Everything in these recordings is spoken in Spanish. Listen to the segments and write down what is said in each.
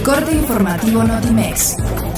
Corte informativo Notimex.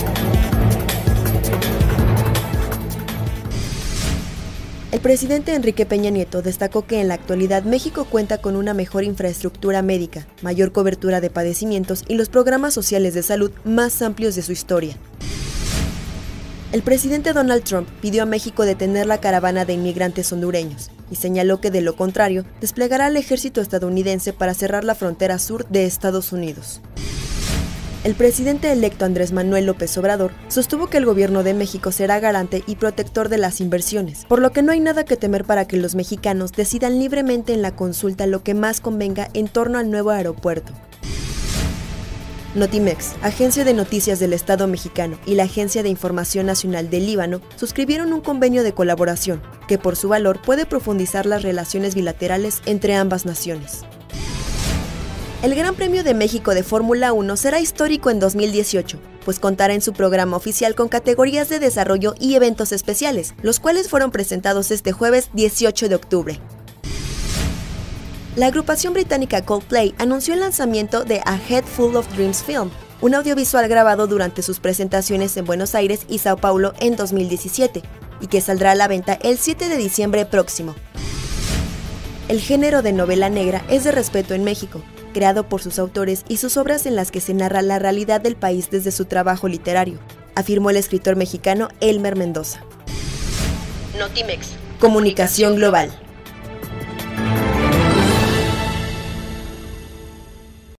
El presidente Enrique Peña Nieto destacó que en la actualidad México cuenta con una mejor infraestructura médica, mayor cobertura de padecimientos y los programas sociales de salud más amplios de su historia. El presidente Donald Trump pidió a México detener la caravana de inmigrantes hondureños y señaló que de lo contrario desplegará al ejército estadounidense para cerrar la frontera sur de Estados Unidos. El presidente electo Andrés Manuel López Obrador sostuvo que el gobierno de México será garante y protector de las inversiones, por lo que no hay nada que temer para que los mexicanos decidan libremente en la consulta lo que más convenga en torno al nuevo aeropuerto. Notimex, Agencia de Noticias del Estado Mexicano y la Agencia de Información Nacional del Líbano suscribieron un convenio de colaboración que por su valor puede profundizar las relaciones bilaterales entre ambas naciones. El Gran Premio de México de Fórmula 1 será histórico en 2018, pues contará en su programa oficial con categorías de desarrollo y eventos especiales, los cuales fueron presentados este jueves 18 de octubre. La agrupación británica Coldplay anunció el lanzamiento de A Head Full of Dreams Film, un audiovisual grabado durante sus presentaciones en Buenos Aires y Sao Paulo en 2017, y que saldrá a la venta el 7 de diciembre próximo. El género de novela negra es de respeto en México, creado por sus autores y sus obras en las que se narra la realidad del país desde su trabajo literario, afirmó el escritor mexicano Elmer Mendoza. Notimex. Comunicación global.